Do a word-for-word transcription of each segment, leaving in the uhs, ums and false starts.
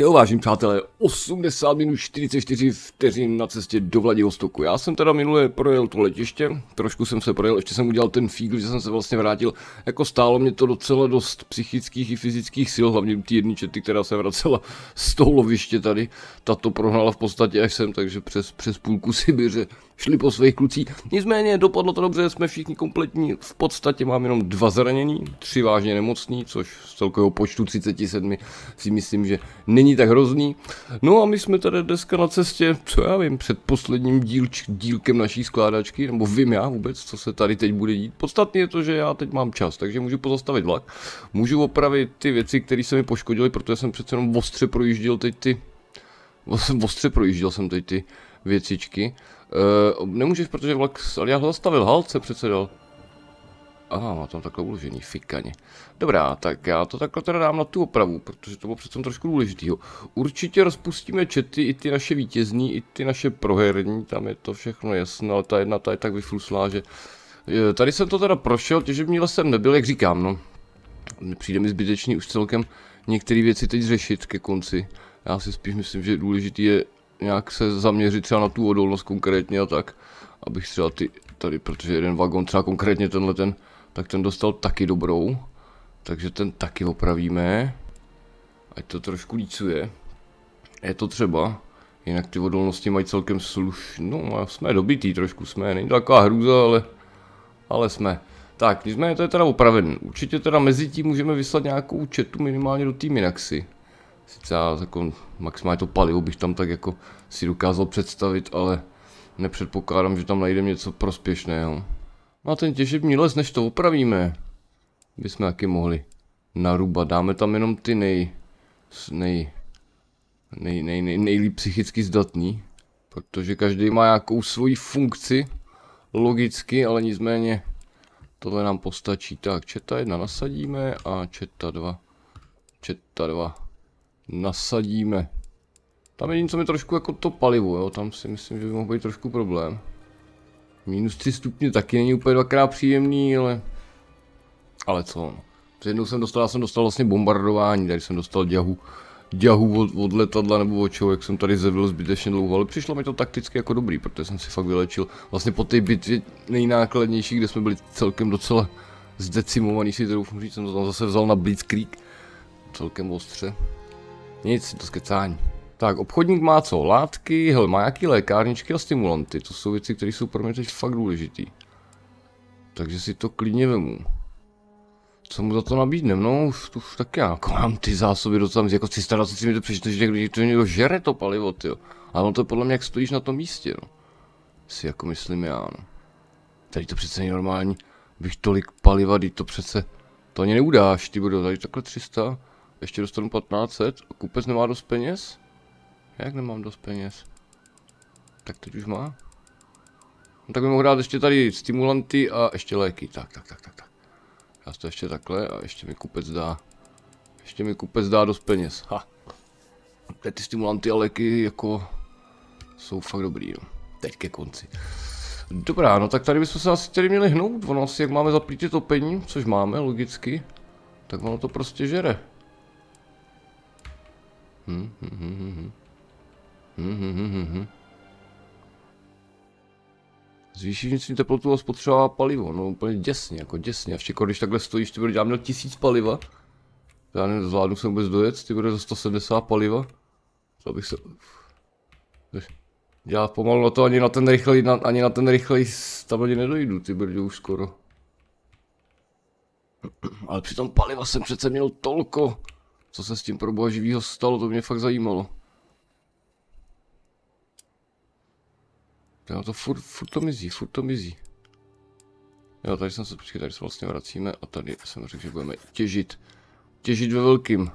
Jo, vážení přátelé, osmdesát minut čtyřicet čtyři vteřin na cestě do Vladivostoku. Já jsem teda minule projel to letiště, trošku jsem se projel, ještě jsem udělal ten fígl, že jsem se vlastně vrátil. Jako stálo mě to docela dost psychických i fyzických sil, hlavně u té jedné čety, která se vracela z toho loviště tady. Tato prohnala v podstatě až sem, takže přes, přes půlku Sibiře šli po svých klucích. Nicméně dopadlo to dobře, jsme všichni kompletní, v podstatě mám jenom dva zranění, tři vážně nemocní, což z celkového počtu třicet sedm si myslím, že není tak hrozný. No a my jsme tady dneska na cestě, co já vím, před posledním dílč, dílkem naší skládačky, nebo vím já vůbec, co se tady teď bude dít. Podstatně je to, že já teď mám čas, takže můžu pozastavit vlak, můžu opravit ty věci, které se mi poškodily, protože jsem přece jenom ostře projížděl teď ty, ostře projížděl jsem teď ty věcičky. Uh, nemůžeš, protože vlak, ale já ho zastavil, halce přece dal. Aha, má tam takhle uložený, fikaně. Dobrá, tak já to takhle teda dám na tu opravu, protože to bylo přece trošku důležitýho. Určitě rozpustíme čety, i ty naše vítězní, i ty naše proherní, tam je to všechno jasné, ale ta jedna ta je tak vyfluslá, že... Tady jsem to teda prošel, těžební lesem nebyl, jak říkám, no. Přijde mi zbytečný už celkem některé věci teď řešit ke konci. Já si spíš myslím, že důležitý je nějak se zaměřit třeba na tu odolnost konkrétně a tak, abych třeba ty tady, protože jeden vagon, třeba konkrétně tenhle ten, tak ten dostal taky dobrou, takže ten taky opravíme, ať to trošku lícuje, je to třeba, jinak ty odolnosti mají celkem slušnou, no jsme dobitý trošku, jsme, není to taková hrůza, ale, ale jsme. Tak, nicméně to je teda opravený, určitě teda mezi tím můžeme vyslat nějakou četu minimálně do té Minaxy. Sice já jako maximálně to palivo bych tam tak jako si dokázal představit, ale nepředpokládám, že tam najdeme něco prospěšného. No a ten těžební les, než to opravíme, bychom taky mohli narubat. Dáme tam jenom ty nej, nej, nej, nej, nej, nejlíp psychicky zdatný, protože každý má nějakou svoji funkci, logicky, ale nicméně tohle nám postačí. Tak, četa jedna nasadíme a četa dva, četa dva nasadíme. Tam jediné, co mi trošku jako to palivo, jo, tam si myslím, že by mohl být trošku problém. Minus tři stupně taky není úplně dvakrát příjemný, ale... Ale co, no. Jednou jsem dostal, já jsem dostal vlastně bombardování, tady jsem dostal děhu, děhu od, od letadla nebo od čeho, jak jsem tady zevil zbytečně dlouho, ale přišlo mi to takticky jako dobrý, protože jsem si fakt vylečil vlastně po té bitvě nejnákladnější, kde jsme byli celkem docela zdecimovaný, si troufnu říct, jsem to tam zase vzal na Blitzkrieg, celkem ostře. Nic, to skecání. Tak, obchodník má co? Látky, hele, má nějaký lékárničky a stimulanty. To jsou věci, které jsou pro mě teď fakt důležitý. Takže si to klidně vemu. Co mu za to nabídnem? No, už, už taky já jako mám ty zásoby docela, jako tři sta dvacet tři mi to přečte, že někdo, to někdo žere to palivo, tyjo. Ale on to je podle mě, jak stojíš na tom místě, no. Si jako myslím já, no. Tady to přece není normální, bych tolik paliva, teď to přece, to ani neudáš, ty budou tady takhle tři sta, ještě dostanu patnáct set, a kupec nemá dost peněz? Jak nemám dost peněz? Tak teď už má. No tak bych mohl dát ještě tady stimulanty a ještě léky. Tak, tak, tak, tak, tak. Já to ještě takhle a ještě mi kupec dá. Ještě mi kupec dá dost peněz. Ha. Teď ty stimulanty a léky jako jsou fakt dobrý, no. Teď ke konci. Dobrá, no tak tady bychom se asi tady měli hnout. Ono asi jak máme zaplítit topení, což máme logicky, tak ono to prostě žere. Hm, hm, hm, hm, hm. Hmm, hmm, hmm, hmm. Zvýší vnitřní teplotu a spotřebová palivo, no úplně děsně, jako děsně. A ještě když takhle stojíš, ty bude dělat měl tisíc paliva. Já nezvládnu se vůbec dojet, ty bude za sto sedmdesát paliva. To bych se... Já pomalu na to ani na ten rychlej, na, ani na ten rychlej tam ani nedojdu, ty brdě už skoro. Ale přitom paliva jsem přece měl tolko. Co se s tím pro boha živýho stalo, to mě fakt zajímalo. Jo, to furt, furt to mizí, furt to mizí. Jo, tady jsem se, počkej, tady se vlastně vracíme a tady jsem řekl, že budeme těžit. Těžit ve velkým.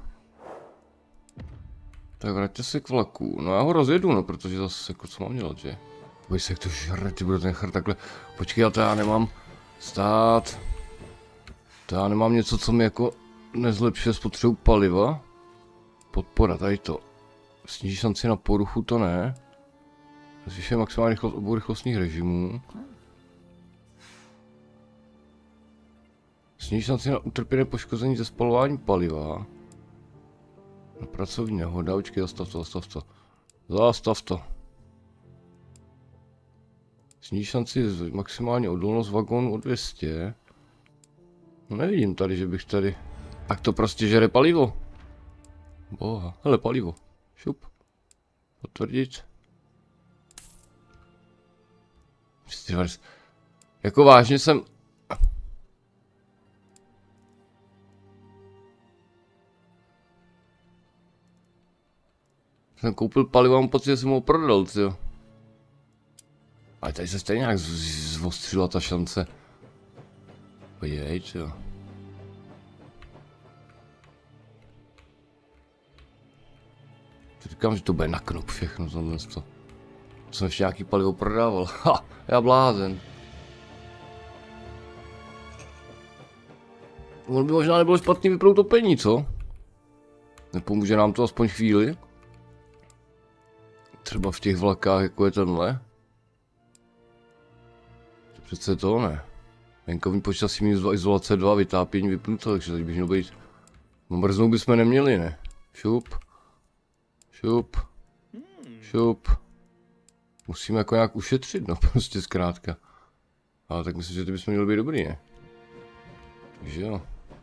Tak vraťte se k vlaku. No já ho rozjedu, no, protože zase, jako co mám dělat, že? Boj se, jak to žere, ty bude ten chr takhle. Počkej, ale to já nemám stát. To já nemám něco, co mi jako nezlepšuje spotřebu paliva. Podpora, tady to. Sníží šanci na poruchu, to ne. Zvýšuje maximální rychlost obou rychlostních režimů. Sníží šanci na utrpěné poškození ze spalování paliva. No, pracovní nehoda, počkej, zastav to, zastav to. Zastav to. Sníží šanci maximální odolnost vagónu o dvě stě. No nevidím tady, že bych tady... Tak to prostě žere palivo. Boha, hele palivo. Šup. Potvrdit. Jako vážně jsem... Jsem koupil palivo a mám pocit, že jsem ho prodal, tyjo. Ale tady se stejně nějak zvostřila ta šance. Podívej, tyjo. Říkám, že to bude na knop všechno, tohle to. Jsem ještě nějaký palivo prodával. Ha, já blázen. On by možná nebylo špatný vypnout topení, co? Nepomůže nám to aspoň chvíli? Třeba v těch vlakách, jako je tenhle? To přece to ne. Venkovní počasí minus dva, izolace dva, vytápění vypnuto, takže tady bych měl být... No mrznout bychom neměli, ne? Šup. Šup. Šup. Musíme jako nějak ušetřit, no prostě zkrátka. Ale tak myslím, že ty bychom měli být dobrý, ne? Takže jo.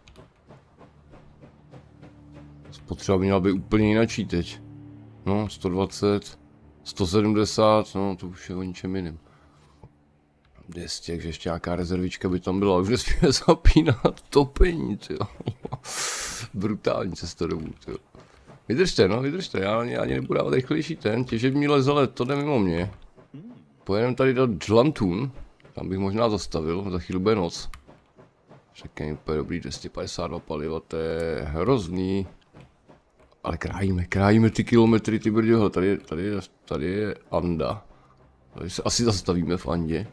Spotřeba by měla být úplně jinačí teď. No, sto dvacet, sto sedmdesát, no to už je o ničem jiným. dvě stě, takže ještě nějaká rezervička by tam byla, už nesmíme zapínat topení, tyjo. Brutální cesta domů, tyjo. Vydržte, no, vydržte, já ani, ani nebudu dávat rychlejší ten, těžební lezele, to jde mimo mě. Pojedeme tady do Dlantun, tam bych možná zastavil, za chvíli bude noc. Řekněme úplně dobrý, dvě stě padesát dva paliva, to je hrozný. Ale krájíme, krájíme ty kilometry, ty brďo, tady, tady, tady je Anda. Tady se asi zastavíme v Andě.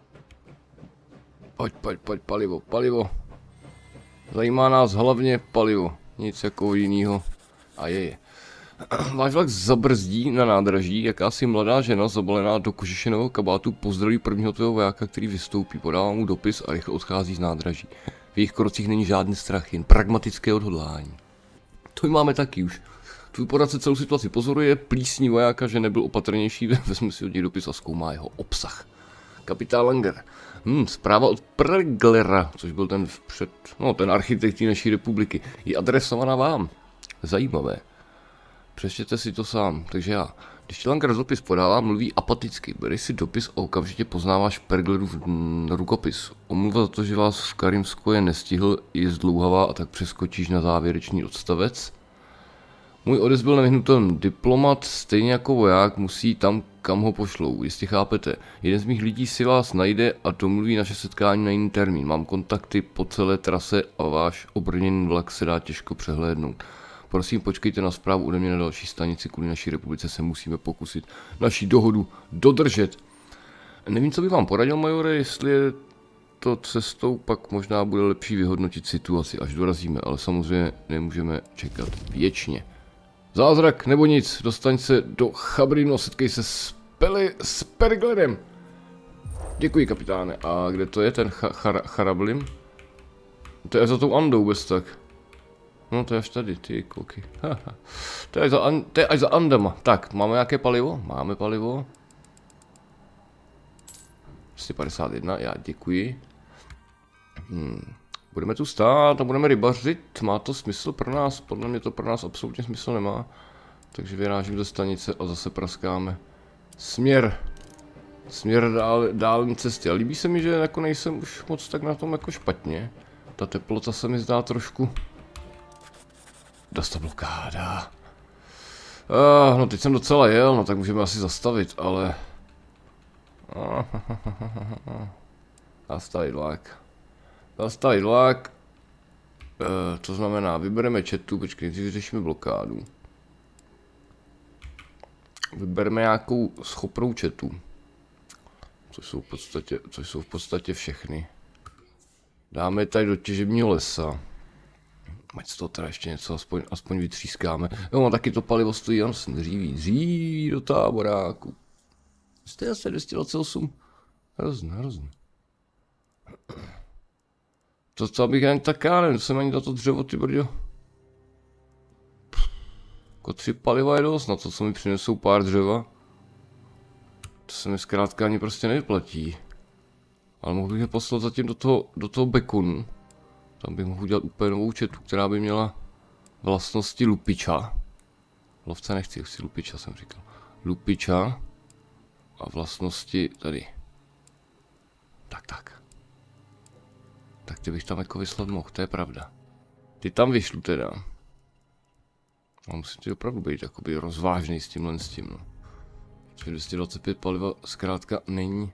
Pojď, pojď, pojď, palivo, palivo. Zajímá nás hlavně palivo, nic jako jinýho. A je je. Váš vlak zabrzdí na nádraží, jakási mladá žena zabalená do kožešinového kabátu pozdraví prvního tvého vojáka, který vystoupí, podává mu dopis a rychle odchází z nádraží. V jejich krocích není žádný strach, jen pragmatické odhodlání. To my máme taky už. Tvůj poradce celou situaci pozoruje, plísní vojáka, že nebyl opatrnější, vezme si od něj dopis a zkoumá jeho obsah. Kapitán Langer. Hmm, zpráva od Preglera, což byl ten před, no, ten architekt naší republiky, je adresovaná vám. Zajímavé. Přečtěte si to sám, takže já. Když ti Langer dopis podává, mluví apaticky. Beri si dopis a okamžitě poznáváš Perglerův rukopis. Omluva za to, že vás v Karimsku je nestihl, je zdlouhavá a tak přeskočíš na závěrečný odstavec. Můj odez byl nevyhnutelný. Diplomat, stejně jako voják, musí tam, kam ho pošlou. Jestli chápete. Jeden z mých lidí si vás najde a domluví naše setkání na jiný termín. Mám kontakty po celé trase a váš obrněný vlak se dá těžko přehlédnout. Prosím, počkejte na zprávu ode mě na další stanici, kvůli naší republice se musíme pokusit naši dohodu dodržet. Nevím, co bych vám poradil, majore, jestli je to cestou, pak možná bude lepší vyhodnotit situaci, až dorazíme, ale samozřejmě nemůžeme čekat věčně. Zázrak nebo nic, dostaň se do Chabrinu, setkej se s, Peli, s Perglerem. Děkuji, kapitáne. A kde to je ten char Charablim? To je za tou Andou bez tak. No to je až tady, ty koky. to, je za, to je až za Andama. Tak, máme nějaké palivo? Máme palivo. sto padesát jedna, já děkuji. Hmm. Budeme tu stát a budeme rybařit. Má to smysl pro nás? Podle mě to pro nás absolutně smysl nemá. Takže vyrážím do stanice a zase praskáme. Směr. Směr dál, dální cesty. A líbí se mi, že jako nejsem už moc tak na tom jako špatně. Ta teplota se mi zdá trošku... Dost blokáda. Uh, no teď jsem docela jel, no tak můžeme asi zastavit, ale... Zastavit vlak. Zastavit vlak. Uh, to znamená, vybereme chatu, počkej, když vyřešíme blokádu. Vybereme nějakou schopnou chatu. Což jsou v podstatě, což jsou v podstatě všechny. Dáme tady do těžebního lesa. Ať z toho teda ještě něco aspoň, aspoň vytřískáme. Jo, no taky to palivo stojí, jen se dříví, dříví do táboráku. Jste asi dvě stě dvacet osm. Hrozně, hrozně. To, co bych jen tak já nevím, to jsem ani na to dřevo, ty brďo. Jako tři paliva je dost, na to, co mi přinesou pár dřeva. To se mi zkrátka ani prostě nevyplatí. Ale mohl bych je poslat zatím do toho, do toho bekonu. Tam bych mohl udělat úplně novou četu, která by měla vlastnosti lupiča. Lovce nechci, chci lupiča, jsem říkal. Lupiča a vlastnosti tady. Tak, tak. Tak ty bych tam jako vyslat mohl, to je pravda. Ty tam vyšlu teda. A musím ti opravdu být jakoby rozvážný s tímhle s tím, no. Protože dvě stě dvacet pět paliva zkrátka není.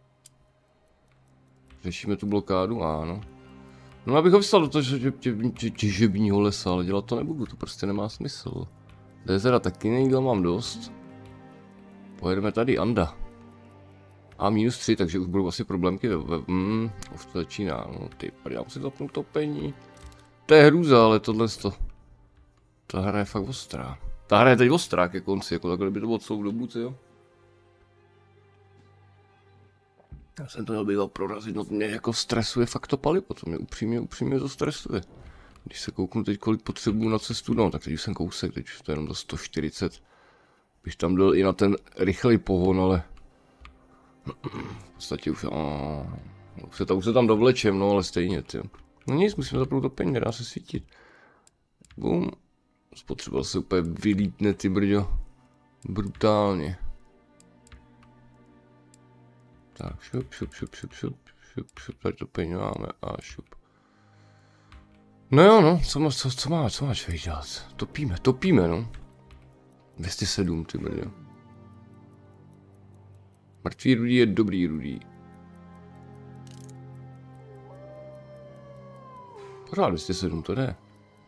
Řešíme tu blokádu? Ano. No abych ho vyslal do toho těžebního lesa, ale dělat to nebudu, to prostě nemá smysl. Dezera taky nejídla mám dost. Pojedeme tady, Anda. A minus tři, takže už budou asi problémky ve... ve mm, už to začíná, no ty, já musím zapnout topení. To je hrůza, ale tohle to... Ta hra je fakt ostrá. Ta hra je teď ostrá ke konci, jako takhle by to bylo celou dobu, jo. Já jsem to měl býval prorazit, no mě jako stresuje fakt to palivo, to mě upřímně, upřímně to stresuje. Když se kouknu teď, kolik potřebuju na cestu, no tak teď už jsem kousek, teď už to je jenom za sto čtyřicet. Bych tam dal i na ten rychlej pohon, ale... V podstatě už, aaa, už, se tam, už se tam dovlečem, no ale stejně, tyjo. No nic, musíme zapnout topení, nedá se svítit. Bum. Spotřeboval se úplně vylítne, ty brďo. Brutálně. Tak, šup, šup, šup, šup, šup, šup, šup, tady topení máme a šup. No jo, no, co má, co, co má, co má člověk dělat? Topíme, topíme, no. dvě stě sedm, ty brďo. Mrtvý rudý je dobrý rudý. Pořád dvě stě sedm, to jde.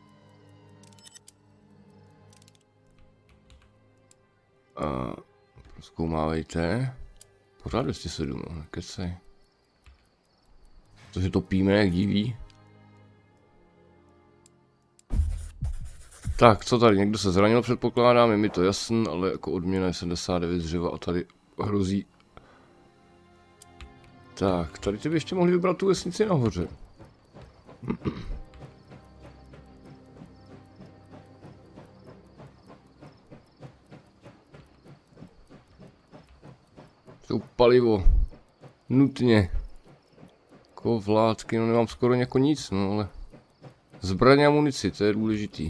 A zkoumávejte. Pořád dvě stě sedm, no, nekecej. Protože topíme, jak diví. Tak, co tady? Někdo se zranil, předpokládám, je mi to jasný, ale jako odměna je sedmdesát devět dřeva a tady hrozí. Tak, tady ty by ještě mohli vybrat tu vesnici nahoře. To palivo. Nutně. Jako vládky, no nemám skoro jako nic, no ale... Zbraně a munici, to je důležitý.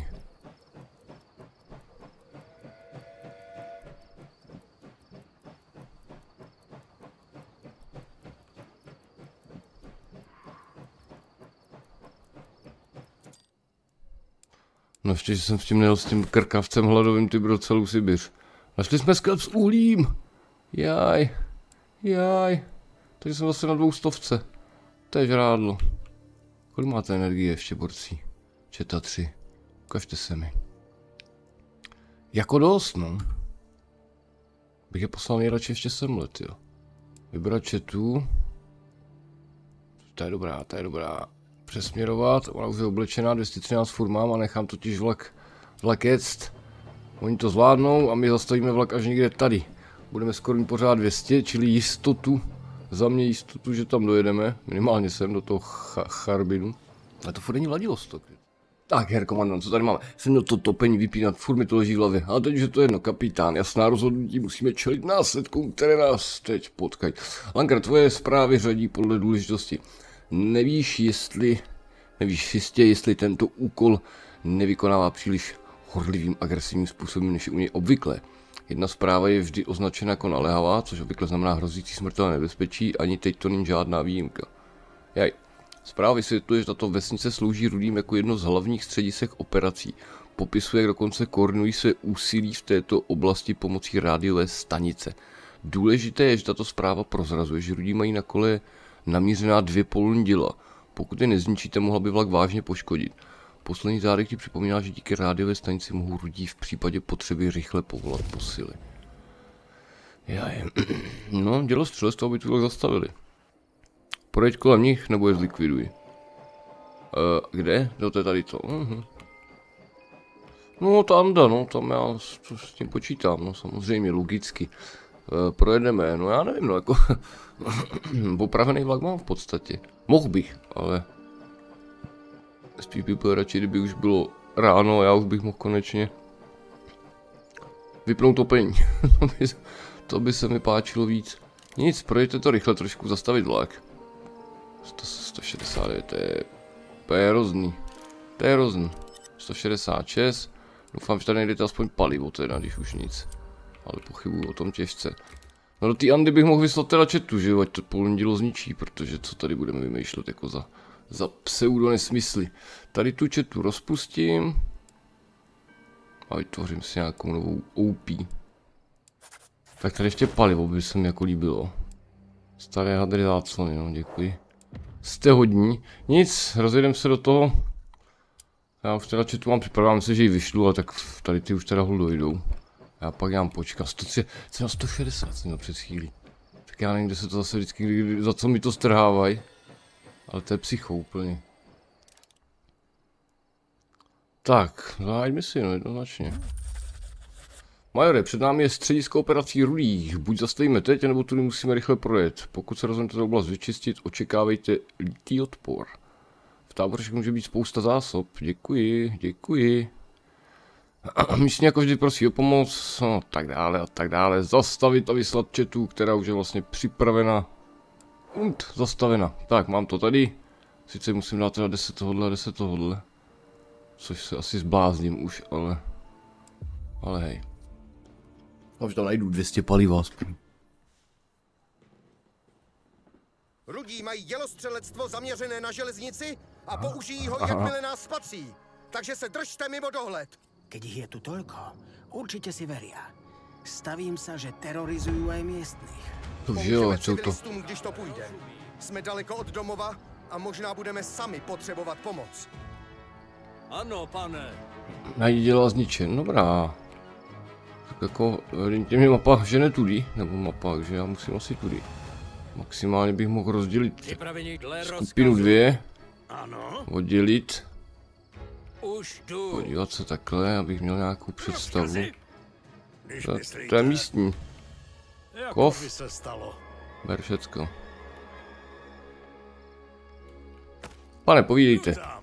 No ještě, že jsem s tím nejel s tím krkavcem hladovým, ty bro, celou Sibiř. Našli jsme sklep s uhlím. Jaj. Jaj. Takže jsem zase na dvou stovce. To je žrádlo. Kolik máte energie ještě, borci? Četa tři. Ukažte se mi. Jako dost, no. Bych je poslal nejradši ještě semlet, jo. Vybrat četu. To je dobrá, to je dobrá. Přesměrovat, ona už je oblečená, dvě stě třináct furt mám a nechám totiž vlak, vlak jet. Oni to zvládnou a my zastavíme vlak až někde tady. Budeme skoro mít pořád dvě stě, čili jistotu, za mě jistotu, že tam dojedeme, minimálně sem do toho cha Charbinu. Ale to furt není Vladivostok. Tak, herr komandant, co tady máme? Jsem měl to topení vypínat, furt mi to leží v hlavě. A teď, že to je jedno, kapitán, jasná rozhodnutí, musíme čelit následkům, které nás teď potkají. Langer, tvoje zprávy řadí podle důležitosti. Nevíš, jestli, nevíš jistě, jestli tento úkol nevykonává příliš horlivým, agresivním způsobem, než je u něj obvykle. Jedna zpráva je vždy označena jako naléhavá, což obvykle znamená hrozící smrtelné nebezpečí, ani teď to není žádná výjimka. Jaj. Zpráva vysvětluje, že tato vesnice slouží Rudým jako jedno z hlavních středisek operací. Popisuje, jak dokonce koordinují své úsilí v této oblasti pomocí rádiové stanice. Důležité je, že tato zpráva prozrazuje, že Rudí mají na kole namířená dvě polní děla. Pokud je nezničíte, mohla by vlak vážně poškodit. Poslední řádek ti připomíná, že díky rádiové stanici mohou Rudí v případě potřeby rychle povolat posily. Jaj. No, dělostřelectvo by tu vlak zastavili. Projeď kolem nich, nebo je zlikviduj. Uh, kde? No to je tady to. Uh-huh. No tam da, no tam já s, s tím počítám, no samozřejmě, logicky. Uh, projedeme, no já nevím, no jako... Opravený vlak mám v podstatě. Mohl bych, ale... Spíš bych byl radši, kdyby už bylo ráno a já už bych mohl konečně vypnout topení. to, by, to by se mi páčilo víc. Nic, projďte to rychle trošku, zastavit vlak. sto šedesát devět, to je, to je hrozný. To je hrozný. sto šedesát šest. Doufám, že tady nejdete aspoň palivo teda, když už nic. Ale pochybuju o tom těžce. No do té Andy bych mohl vyslat teda chatu, že jo, ať to polní dílo zničí, protože co tady budeme vymýšlet jako za, za pseudo nesmysly. Tady tu chatu rozpustím. A vytvořím si nějakou novou O P. Tak tady ještě palivo by se mi jako líbilo. Staré hadry záclony, no děkuji. Jste hodní. Nic, rozjedeme se do toho. Já už teda chatu mám připravám se, že ji vyšlu, ale tak tady ty už teda hol dojdou. Já pak já počkám, jsem na sto šedesát jsem měl před chvílí. Tak já nevím, kde se to zase vždycky, za co mi to strhávají. Ale to je psycho úplně. Tak, zahájíme si, no jednoznačně. Majore, před námi je středisko operací Rudých. Buď zastavíme teď, nebo tudy musíme rychle projet. Pokud se rozhodnete oblast vyčistit, očekávejte lítý odpor. V táboře může být spousta zásob. Děkuji, děkuji. Místně jako vždy prosí o pomoc, no tak dále a tak dále. Zastavit a vyslat chatu, která už je vlastně připravena. Und, zastavena. Tak, mám to tady. Sice musím dát teda deset tohodle a deset tohodle. Což se asi zblázním už, ale... Ale hej. A už tam najdu dvě stě paliva aspoň. Rudí mají dělostřelectvo zaměřené na železnici a použijí ho, jakmile nás spatří. Takže se držte mimo dohled. Keď ich je tu toľko, určite si veria. Stavím sa, že terorizujú aj miestnych. To jo, Pomůžeme co to? civilistům, když to půjde. Jsme daleko od domova a možná budeme sami potřebovat pomoc. Ano, pane. Najít děla zničen, dobrá. Tak jako, evidentně mě mapa žene tudy, nebo mapa, že já musím asi tudy. Maximálně bych mohl rozdělit skupinu dvě. Ano. Oddělit. Už jdu. Podívat se takhle, abych měl nějakou představu. Když To, myslíte, to je místní. jako Kov. by se stalo. Ber všecko. Pane, povídejte. Tam.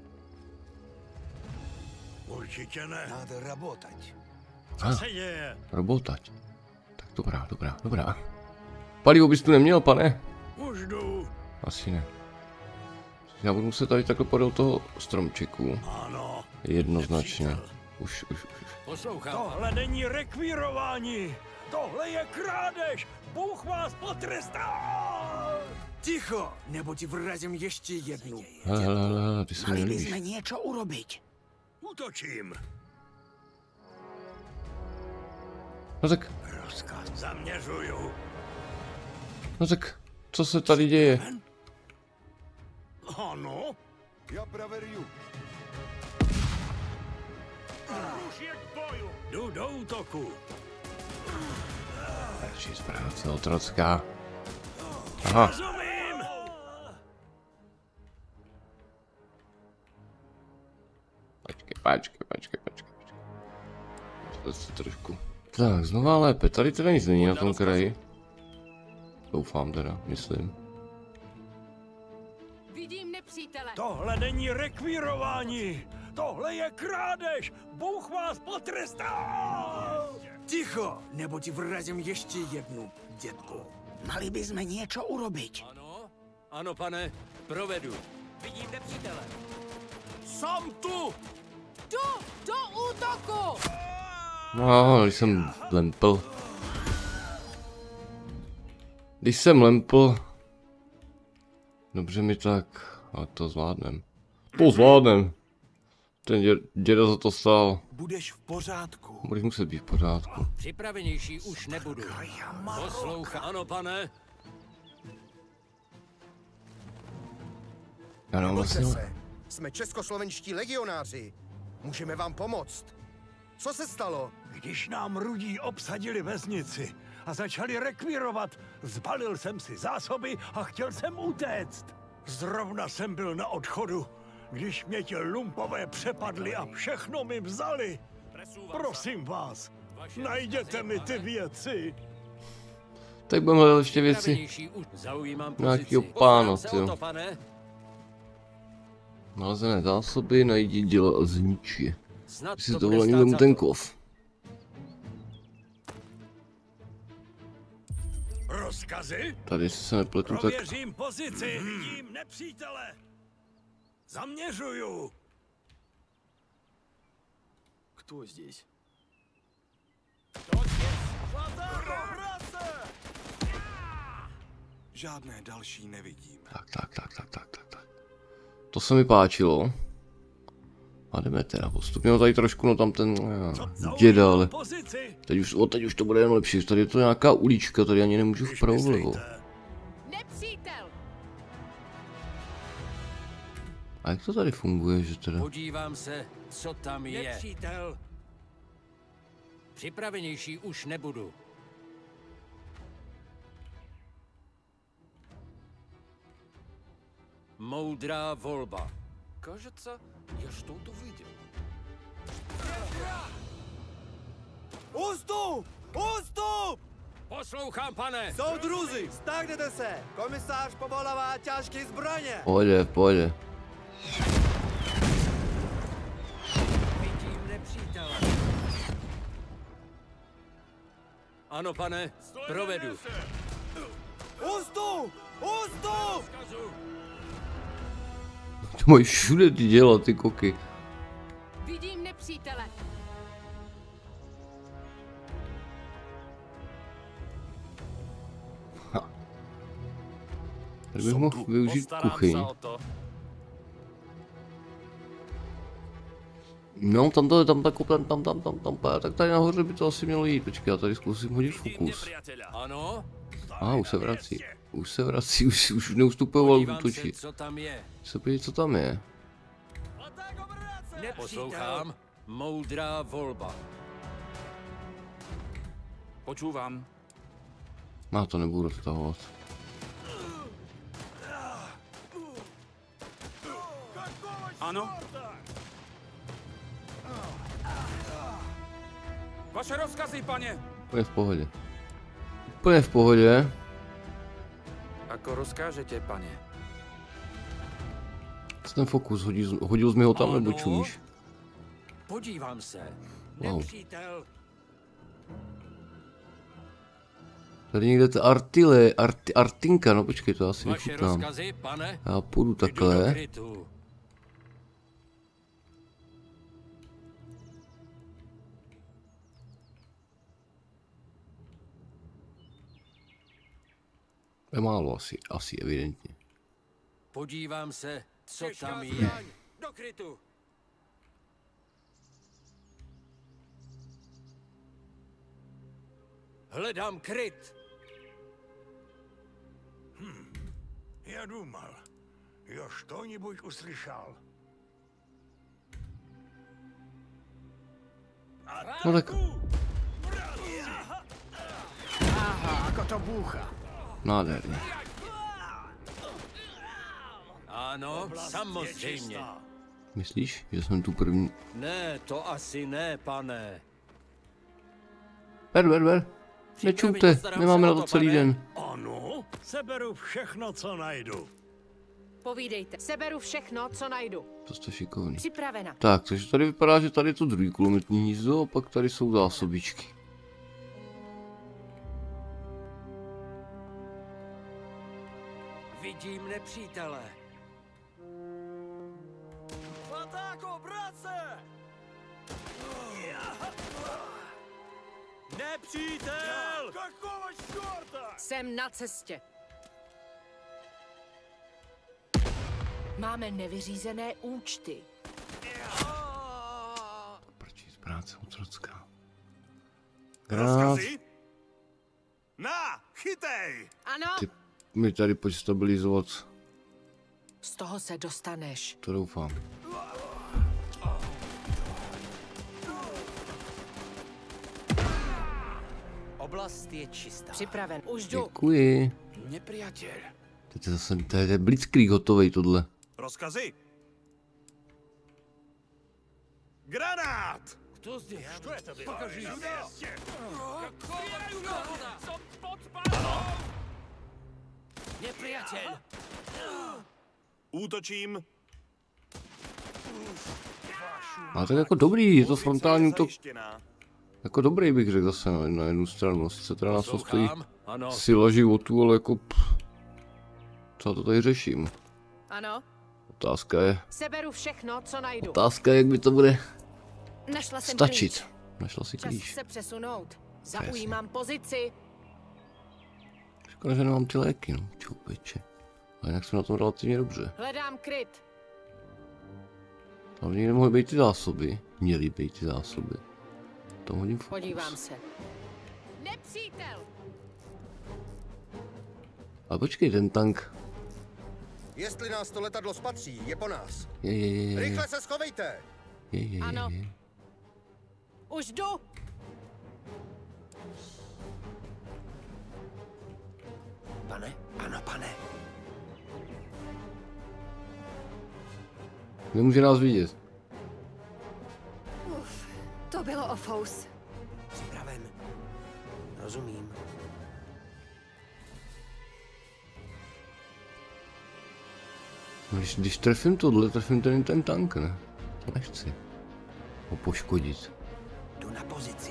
Určitě ne. Надо работать. Co Ah. se děje? Robotať. Tak dobrá, dobrá, dobrá. Palivo bys tu neměl, pane? Už jdu. Asi ne. Já budu muset tady takhle podél toho stromčeku. Ano. Jednoznačně. Nepřítel. Už, už, už. Poslouchám. Tohle není rekvírování. Tohle je krádež. Bůh vás potrestá. Ticho, nebo ti vrazím ještě jednu. Hele, hele, hele, hele, ty se mi Mali by nelíbíš. sme niečo urobiť. Útočím. No tak, Rozkaz. Zaměřuju. no tak, co se tady děje? Ano. Já proveruju. Už je k boju. Jdu do útoku. Radši práce otrocká. Aha, Rozumím. počkej, počkej, počkej, počkej. To se trošku. Tak, znova lépe, tady teda nic není na tom kraji. Doufám teda, myslím. Vidím nepřítele. Tohle není rekvírování. Tohle je krádež. Bůh vás potrestá. Ticho, nebo ti vrazím ještě jednu, dětku. Mali by sme niečo urobiť. Ano. Ano, pane. Provedu. Vidím nepřítele. Jsem tu. Jdu do útoku! No, když jsem lempl. Když jsem lempl. Dobře mi tak, ale to zvládnem. To zvládnem. Ten dě, děda za to stál. Budeš v pořádku. Budeš muset být v pořádku. Připravenější už nebudu. Poslouchá. Ano, pane. Já mám Nebojte vlastně... se. Jsme českoslovenští legionáři. Můžeme vám pomoct. Co se stalo? Když nám Rudí obsadili vesnici a začali rekvírovat, zbalil jsem si zásoby a chtěl jsem utéct. Zrovna jsem byl na odchodu, když mě ti lumpové přepadli a všechno mi vzali. Prosím vás, najděte mi ty věci. Tak budeme hledat ještě věci. Nějakýho pána, tyjo. Nalezené zásoby, najdi děla a zničí. Si to volení vemu ten kov. Rozkazy? Tady se nepletu, tak... Prověřím pozici, vidím nepřítele. Zaměřuju. Кто здесь? Žádné další nevidím. Tak, tak, tak, tak, tak, tak, tak. To se mi páčilo. A jdeme teda postupně, no tady trošku, no tam ten uh, děda, ale teď už, o, teď už to bude jen lepší, tady je to nějaká ulička, tady ani nemůžu vpravo vlevo. Nepřítel! A jak to tady funguje, že teda? Podívám se, co tam je. Nepřítel. Připravenější už nebudu. Moudrá volba. Кажется, я что-то видел. Ústup! Ústup! Poslouchám, pane! Soudruzi, stáhněte se! Komisář povolává těžké zbraně! Pojde, pojde. Vidím nepřítele. Ano, pane, provedu. Ústup! Ústup! To mají všude ty děla, ty koky. Vidím nepřítele. Tady bych mohl využít kuchyň. No, tam to je, tam tak, tam, tam, tam, tam, tam, tak tady nahoře by to asi mělo jít. Počkej, já tady zkusím hodit fokus. Ano, A, už se vrací. Už se vrací, už, už neustupoval podívám se, útočit. co tam je. Se podívej, co tam je. Poslouchám. Moudrá volba. Počúvam. Má to nebudu roztahovat. Ano. Vaše rozkazy, pane. Úplně v pohodě. Úplně v pohodě. Ako rozkážete, pane. Co ten fokus? Hodil, hodil jsi mi ho tam nebo Ano. čumíš? Podívám se. Wow. Nepřítel. Tady někde ta artile, art, artinka, no počkej, to asi Vaše vychutnám. rozkazy, pane? Já půjdu Jdu do takhle. krytu. Je málo asi, asi evidentně. Podívám se, co Těžká tam je. zbraň. Do krytu. Hledám kryt. Я думал, я что-нибудь услышал. No tak, Aha, ako to búcha. nádherně. Ano, samozřejmě. Myslíš, že jsem tu první? Ne, to asi ne, pane. Ber, ber, ber. Nečumte, nemáme na to celý den. Ano, seberu všechno, co najdu. Povídejte. Seberu všechno, co najdu. To jste šikovný. Připravena. Tak, takže tady vypadá, že tady je to druhý kulometní hnízdo a pak tady jsou zásobičky. Vidím nepřítele. Patáko, bratce! Nepřítel! Какого черта? Jsem na cestě. Máme nevyřízené účty. Prčí z práce otrocká. Granát. Rozkazy? Na, chytej! Ano, Ty mi tady pojď stabilizovat. z toho se dostaneš. To doufám. Oblast je čistá. Připraven. Už jdu. Děkuji. Nepriateľ. Teď je zase, to je blitzkrieg hotovej tohle. Rozkazy? Granát! Kdo zde? Что это было? Покажи сюда! Nepřátel. Útočím. A tak jako dobrý, je to frontální útok. Zajištěná. Jako dobrý bych řekl zase na, na jednu stranu. Sice teda nás to stojí Ano. sila životů, ale jako... Pff, co to tady řeším? Ano, Otázka je... seberu všechno, co najdu. Otázka je, jak by to bude Našla jsem stačit. klíč. Našla si Čas klíč. se přesunout. Zaujímám pozici. Škoda, že nemám ty léky, no, čupeče. Ale jinak jsem na tom relativně dobře. Hledám kryt. Ale někde mohly být ty zásoby. Měly být ty zásoby. To hodím fokus. Podívám se. Nepřítel! Ale počkej, ten tank. Jestli nás to letadlo spatří, je po nás. Je, je, je, je. Rychle se schovejte! Je, je, je, Ano. je. Už jdu! Pane? Ano, pane. Nemůže nás vidět. To bylo ofous. Připraven. Rozumím. No, když, když trefím tohle, trefím ten, ten tank, ne? To nechci. Ho poškodit. Jdu na pozici.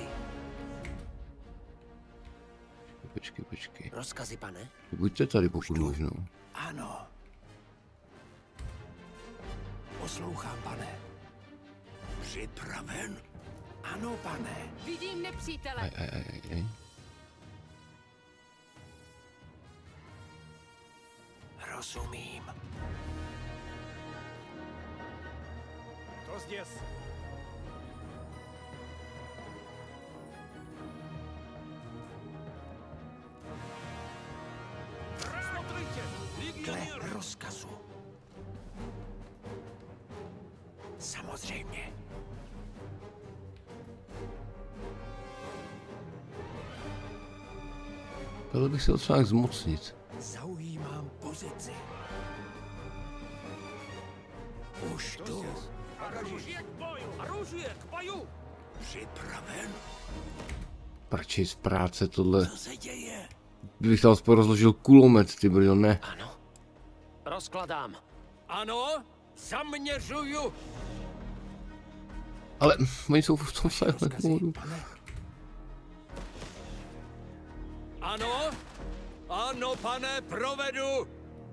Počkej, počkej. Rozkazy, pane? Buďte tady, pokud možno. Ano. Poslouchám, pane. Připraven? Ano, pane. Vidím nepřítele. Aj, aj, aj, aj, aj. Rozumím. To zděs. Dle rozkazu. Samozřejmě. Chtěl bych se to třeba nějak zmocnit. Zaujímám pozici. Už tu. Оружие к бою! Оружие к бою! Připraven? Prčej z práce tohle. Co se děje? Kdybych tam aspoň rozložil kulomet, ty brjo, ne. Ano. Rozkladám. Ano, zaměřuju. Ale oni jsou v tom silent modu. Ano, ano, pane, provedu.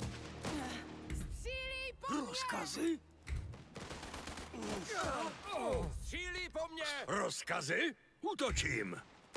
Rozkazy? Střílí po mně. Rozkazy? Útočím.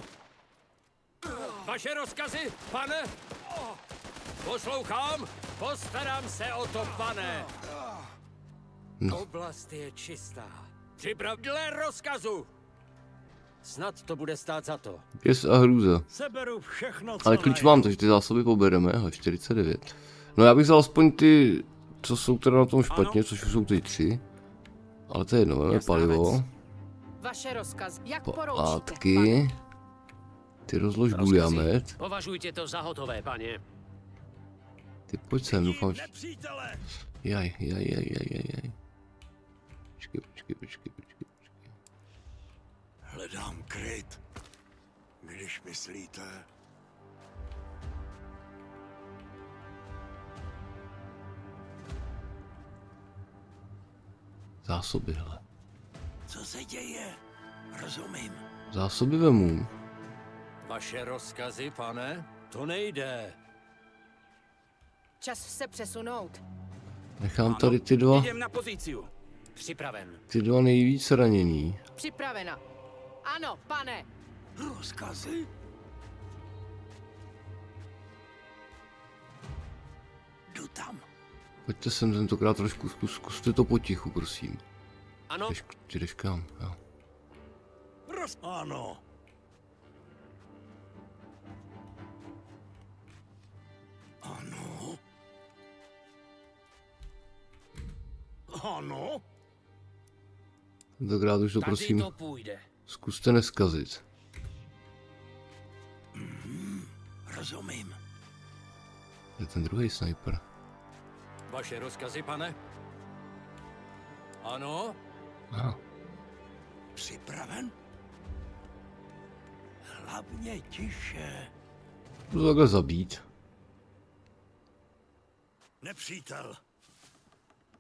Vaše rozkazy, pane? Poslouchám, postarám se o to, pane. No. Oblast je čistá. Připrav dle rozkazu. Snad to bude stát za to. Pěs a hrůza. Seberu všechno, co Ale klíč najdu. mám, takže ty zásoby pobereme, hele, čtyřicet devět. No já bych vzal aspoň ty, co jsou teda na tom špatně, což už jsou ty tři. Ale to je jedno, máme palivo, Vaše rozkaz. Jak poroučíte? látky, ty rozlož guliamet. Považujte to za hotové, paně. Ty pojď sem, doufám, že... Nepřítele! Jaj, jaj, jaj, jaj, jaj, jaj. Počkej, počkej, počkej, počkej, počkej. Hledám kryt. Když myslíte... Zásoby, hele. Co se děje? Rozumím. Zásoby vemu. Vaše rozkazy, pane? To nejde. Čas se přesunout. Nechám tady ty dva, Jdem na pozíciu. Připraven. ty dva nejvíc ranění. Připravena. Ano, pane. Rozkazy? Jdu tam. Pojďte sem tentokrát trošku, zkus, zkuste to potichu, prosím. Ano, Jdeš, ty jdeš kam, jo. Roz... Ano. Ano. Ano. Tentokrát už to tady prosím, to půjde. zkuste neskazit. Rozumím. Je ten druhý sniper. Vaše rozkazy, pane? Ano, Aha. Připraven? Hlavně tiše. Budu to takhle zabít. Nepřítel.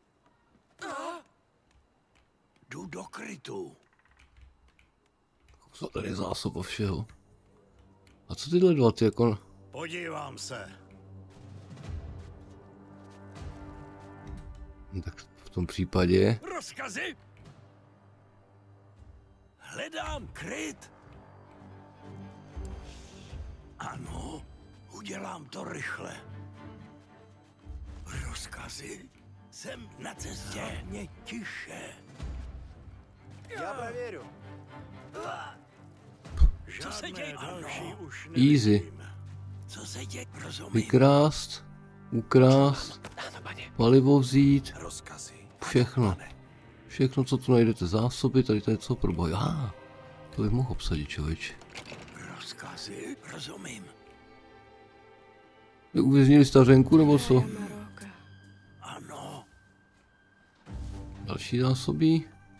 Jdu do krytu. Co tady je zásoba všeho? A co tyhle dva, ty jako... Podívám se. Tak v tom případě... Rozkazy? Hledám kryt. Ano, udělám to rychle. Rozkazy? Jsem na cestě. Hlavně tiše. Já prověru. Co se děje? Další už Easy. nevidím. Co se děje? Rozumím. Vykrást, ukrást, palivo vzít, Rozkazy. všechno. Všechno, co tu najdete, zásoby, tady to je co pro boj. Aha, to bych mohl obsadit, člověč. Rozkazy? Rozumím. Vy uvěznili stařenku, nebo co? Ano. Další zásoby.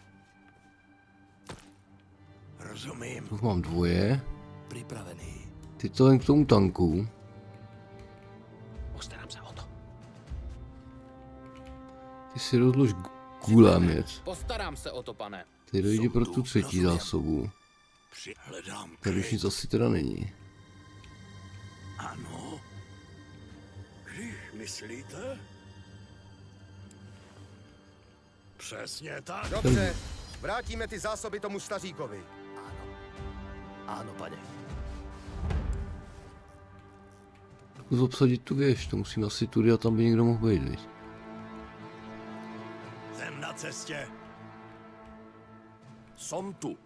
Rozumím. Tu mám dvoje. Připravený. Ty to jen k tomu tanku. Postarám se o to. Ty si rozlož gulámět. Postarám se o to, pane. Ty dojdi pro tu třetí zásobu. Přihledám Tady už kryt. nic asi teda není. Ano. Když myslíte? Přesně tak. Dobře, vrátíme ty zásoby tomu staříkovi. Ano, pane. Zkus obsadit tu věž, to musím asi tudy a tam by někdo mohl být, viď? Jsem na cestě. Jsem tu.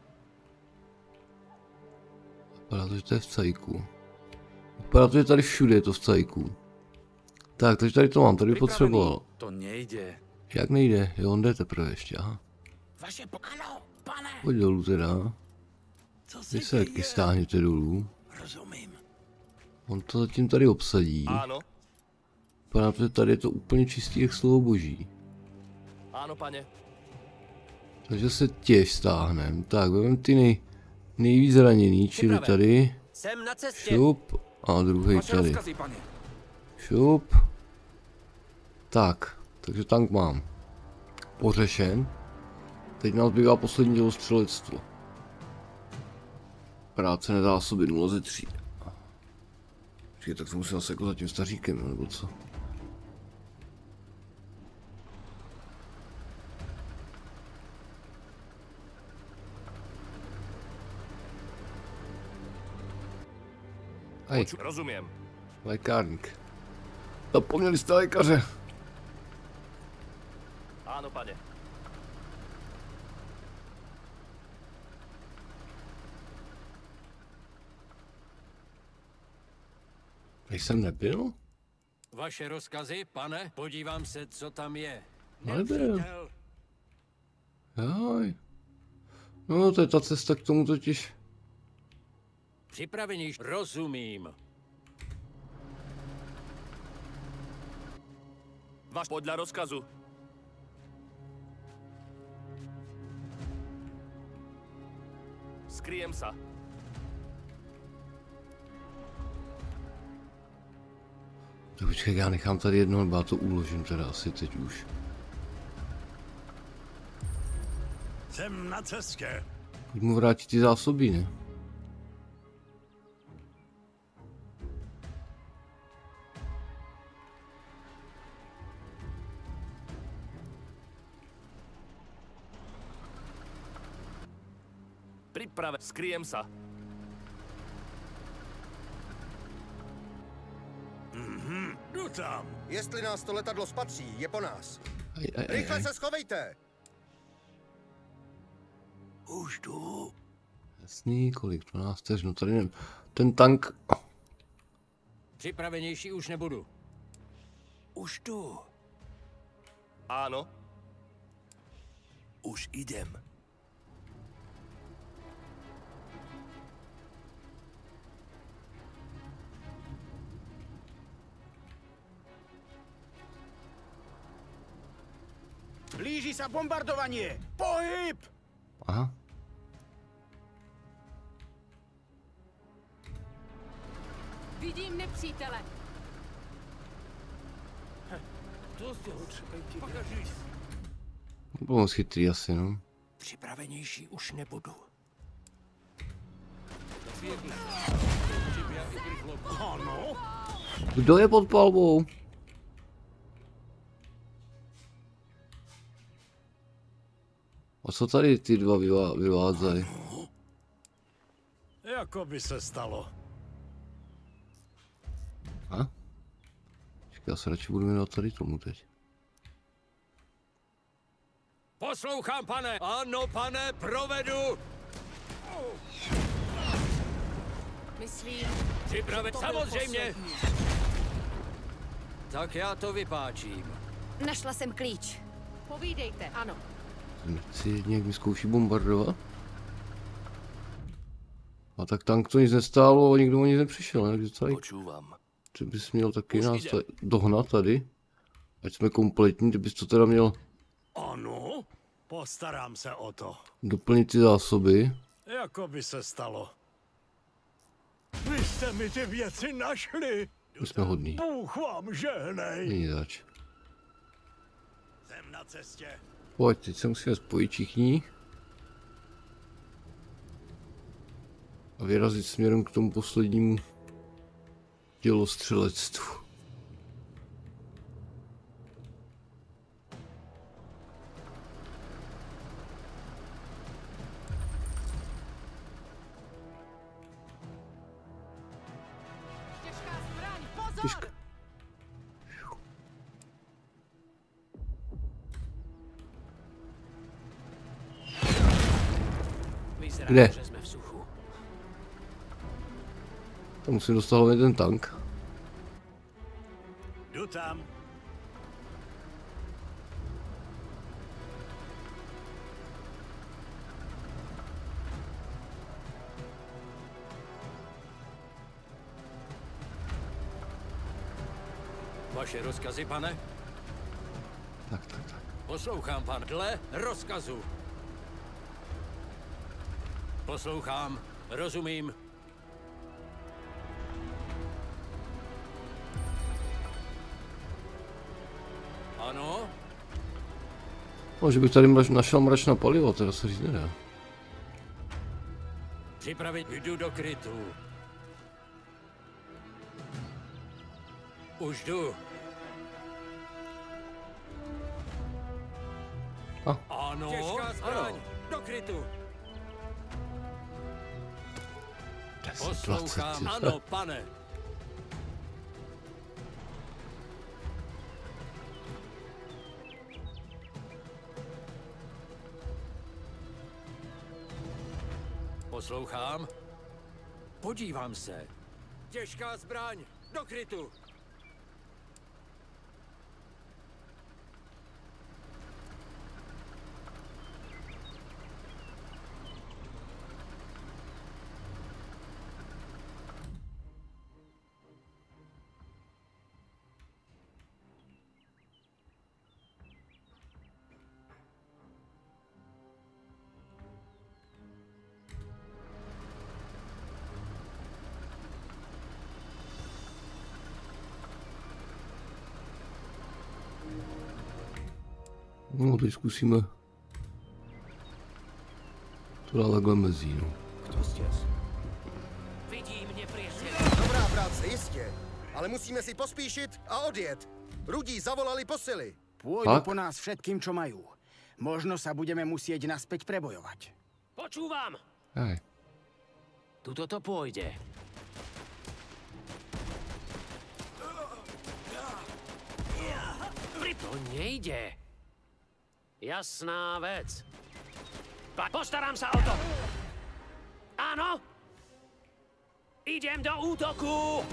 Vypadá to, že to je v cajku. Vypadá to, že tady všude je to v cajku. Tak, takže tady to mám, tady potřeboval. To nejde. Jak nejde? Jo, on jde teprve ještě, aha. Vaše po... Ano, pane. Pojď dolů teda. Co se Vy se taky děje? stáhněte dolů. Rozumím. On to zatím tady obsadí. Ano. Vypadá to, že tady je to úplně čistý jak slovo boží. Ano, pane. Takže se těž stáhnem. Tak, vezmeme ty nej, nejvíc zraněný, čili Připraven. tady. Jsem na cestě. Šup. A druhý Vaše tady. rozkazy, pane. Šup. Tak, takže tank mám pořešen. Teď nás bývá poslední dělostřelectvo. Práce nezásoby nula ze tří. Počkej, tak to musím asi jako za tím staříkem, jo, nebo co? Hej, Rozumím. lékárník. Zapomněli jste lékaře. Ano, pane. Tady jsem nebyl? Vaše rozkazy, pane? Podívám se, co tam je. Nebyl. Nepřítel. Joj. No, to je ta cesta k tomu totiž. Připravení. Rozumím. Vaš podle rozkazu. Skryjem se. Tak počkej, já nechám tady jedno, nebo já to uložím teda asi teď už. Jsem na cestě. Pojď mu vrátit ty zásoby, ne? Připraven. Skryjem se. Mhm, jdu tam. Jestli nás to letadlo spatří, je po nás. Aj, aj, aj, Rychle aj. se schovejte! Už jdu. Jasný, kolik? dvanáct vteřin, no tady nevím. Ten tank... Připravenější už nebudu. Už jdu. Ano. Už jdem. Blíží se bombardování! Pohyb! Aha. Vidím nepřítele. Bylo moc chytrý asi, no. Připravenější už nebudu. Ano? Kdo je pod palbou? A co tady ty dva vyvá vyvádzají? Jako by se stalo. A? Já se radši budu věnovat tady tomu teď. Poslouchám, pane. Ano, pane, provedu. Myslím, Připravit, to byl samozřejmě. poslední. Tak já to vypáčím. Našla jsem klíč. Povídejte, ano. Nechci nějak vyzkouší bombardovat. A tak tank to nic nestálo a nikdo o nic nepřišel, ne? Tady... Počúvam. Ty bys měl taky Už nás jde. tady dohnat tady. Ať jsme kompletní, ty bys to teda měl Ano? Postarám se o to. doplnit ty zásoby. Jako by se stalo. Vy jste mi ty věci našli. My jsme hodní. Bůh vám žehnej. Není zač. Jsem na cestě. Pojď, teď se musíme spojit všichni. A vyrazit směrem k tomu poslednímu dělostřelectvu. Těžká zbraň, pozor! Těžká. Kde? Že jsme v suchu. Tam musím dostat hlavně ten tank. Jdu tam. Vaše rozkazy, pane? Tak, tak, tak. Poslouchám, pan. Dle rozkazu. Poslouchám, rozumím. Ano? No, že bych tady mrač, našel mrač na palivo, teda se říct nedá. Připravit, jdu do krytu. Už jdu. A. Ano, těžká zbraň, do krytu. Poslouchám, ano, pane. Poslouchám. Podívám se. Těžká zbraň, do krytu. No, teď zkusíme to dát takhle mezí, no. Vidí mě, priezně. Dobrá práce, jistě. Ale musíme si pospíšit a odjet. Rudí zavolali posily. Pôjdu Tak? po nás všetkým, čo majú. Možno sa budeme musieť naspäť prebojovať. Počúvam. Hej. Tuto to pôjde. To nejde. Jasná vec. Pa postarám sa o to. Áno? Idem do útoku.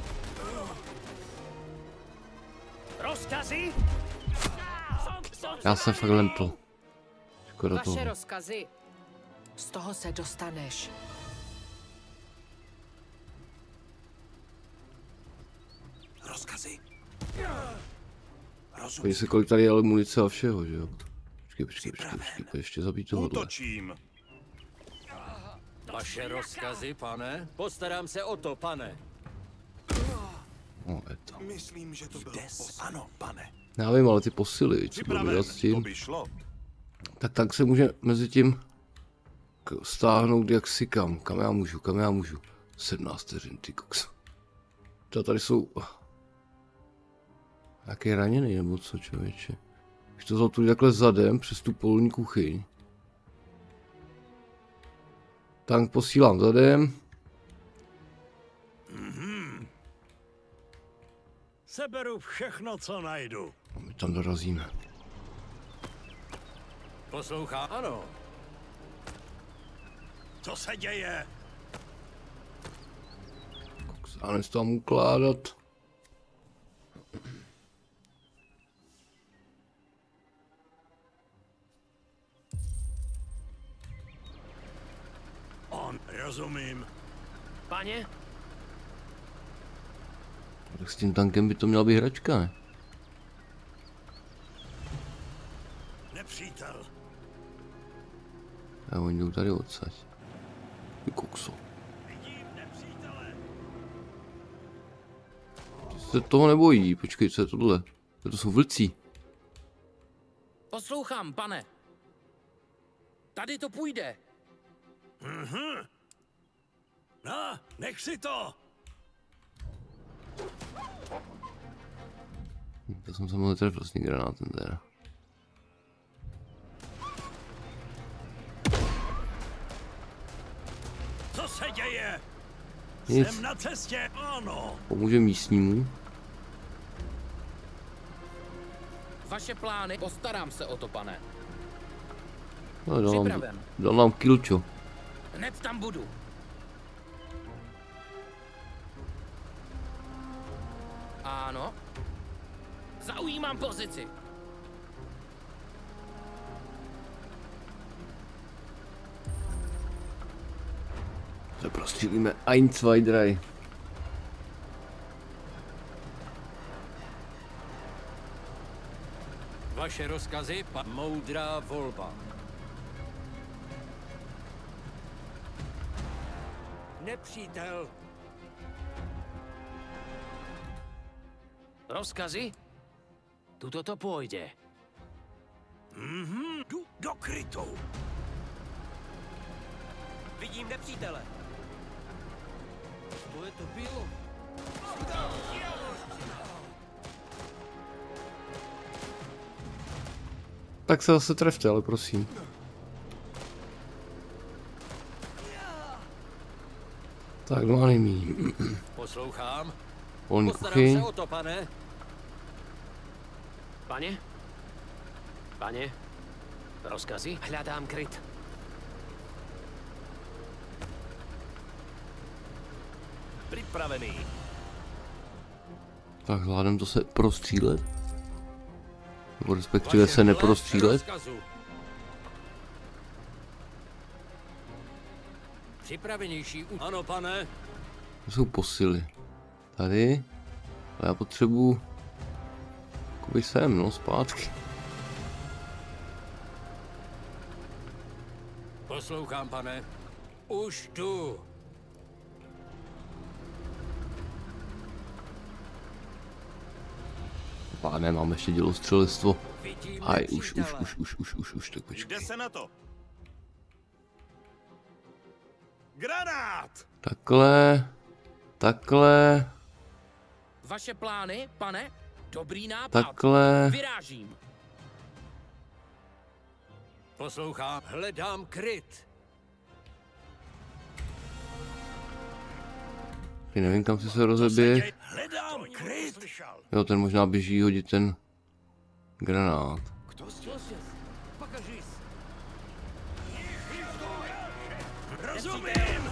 Rozkazy? Som, som Já jsem fakt lempl. Škoda Vaše toho. rozkazy. Z toho se dostaneš. Rozkazy. Podívej se, kolik tady je ale munice a všeho, že jo? Počkej, počkej, počkej, počkej, počkej ještě zabít tohohle. Útočím. Vaše rozkazy, pane? Postarám se o to, pane. No, je to. Myslím, že to bylo ano, pane. Já vím, ale ty posily, co budu dělat s tím, tak tak se může mezi tím k- stáhnout jak si kam, kam já můžu, kam já můžu. sedmnáct vteřin, ty koks. To tady jsou... Jaký raněný nebo co, člověče? Když to zautují takhle zadem přes tu polní kuchyň. Tank posílám zadem. Mm-hmm. Seberu všechno, co najdu. A my tam dorazíme. Poslouchá? Ano. Co se děje? Koks, já než tam ukládat. On, rozumím. Paně? Tak s tím tankem by to měla být hračka, ne? Nepřítel. A oni jdou tady odsaď. Ty kokso. Vidím nepřítele. Ty se toho nebojí, počkej, co je tohle? To jsou vlci. Poslouchám, pane. Tady to půjde. Mhm. No, nech si to. To jsem se mohl trefit vlastně granátem teda. Co se děje? Nic. Jsem na cestě, ano. Pomůže místnímu. Vaše plány, postarám se o to, pane. No, dal, nám, Připraven. dal nám killčo. Hned tam budu. Ano. Zaujímám pozici. Se prostřílíme ein, zwei, drei. Vaše rozkazy, pa... moudrá volba. Nepřítel. Rozkazy? Tuto to půjde. Mhm, jdu do krytu. Vidím nepřítele. To je to bylo. Tak se zase trefte, ale prosím. Tak, dva nejmí. Poslouchám. Polní Postarám kuchyň. se o to, pane. Paně? Paně? Rozkazy? Hledám kryt. Připravený. Tak, zvládnem to se prostřílet. Nebo respektive se neprostřílet. Připravenější. Ano, pane. To jsou posily. Tady. A já potřebuji... Jakoby sem, no, zpátky. Poslouchám, pane. Už tu. Páne, mám ještě dělostřelectvo. Vidím Aj, už, už, nepřítele. už, už, už, už, už, tak počkej. Jde se na to. Granát! Takhle. Takhle. Vaše plány, pane? Dobrý nápad. Takhle. Vyrážím. Poslouchám. Hledám kryt. Ty nevím, kam si se rozebije. Hledám kryt. Jo, ten možná běží hodit ten granát. Rozumím.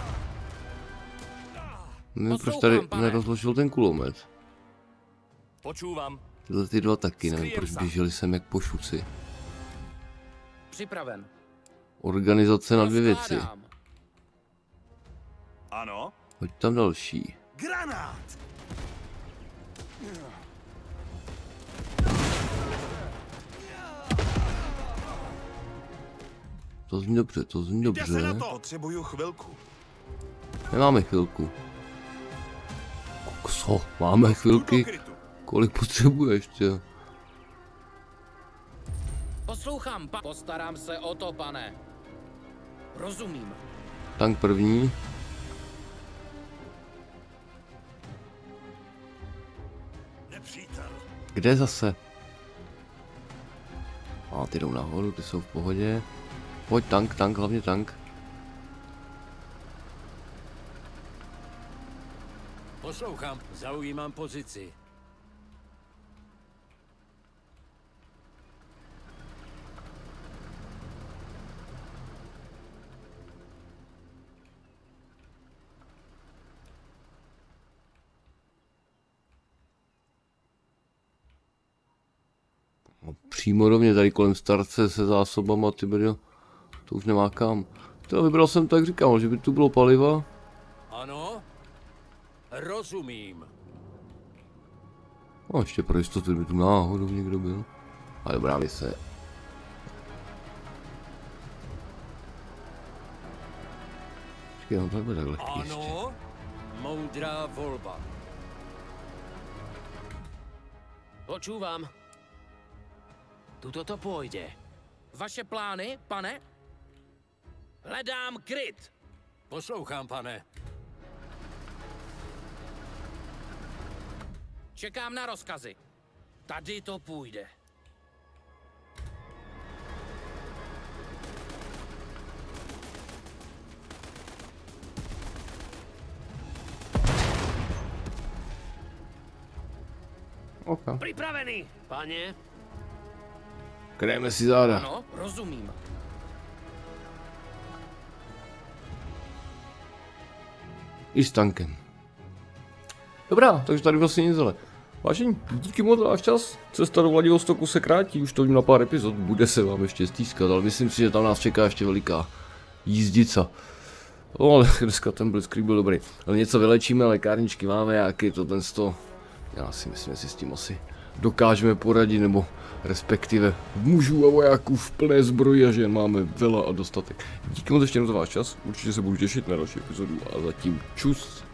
Nevím, proč tady nerozložil ten kulomet. Počúvam. Tyhle ty dva taky, nevím, Skryjem proč se. běželi sem jak po šuci. Připraven. Organizace na dvě věci. Rozkládám. Ano. Hoď tam další. Granát. To zní dobře, to zní Jde se na dobře. to. Potřebuju chvilku. Nemáme chvilku. Co? Máme chvilky? Kolik potřebuješ, tě? Poslouchám, pa... Postarám se o to, pane. Rozumím. Tank první. přítel. Kde zase? A ty jdou nahoru, ty jsou v pohodě. Pojď tank, tank, hlavně tank. Poslouchám, zaujímám pozici. No, přímo do mě tady kolem starce se zásobama, ty brdo. To už nemá kam. To vybral jsem tak říkal, že by tu bylo paliva. Ano, rozumím. No ještě pro jistotu, kdyby tu náhodou někdo byl. A dobrá mise. Počkej, on to nebude tak lehký ještě. Ano, moudrá volba. Počúvám. Tuto to půjde. Vaše plány, pane? Hledám kryt. Poslouchám, pane. Čekám na rozkazy. Tady to půjde. Okay. Připravený, pane. Krajeme si záda. Ano, rozumím. I s tankem. Dobrá, takže tady vlastně nic, ale vážení, díky moc za váš čas. Cesta do Vladivostoku se krátí, už to vím na pár epizod, bude se vám ještě stýskat, ale myslím si, že tam nás čeká ještě veliká jízdica. No ale dneska ten blitzkrieg byl dobrý. Ale něco vylečíme, lékárničky máme, jaký to ten sto. Já si myslím, že si s tím asi dokážeme poradit, nebo respektive mužů a vojáků v plné zbroji a že máme vela a dostatek. Díky moc ještě za váš čas, určitě se budu těšit na další epizodu a zatím čus.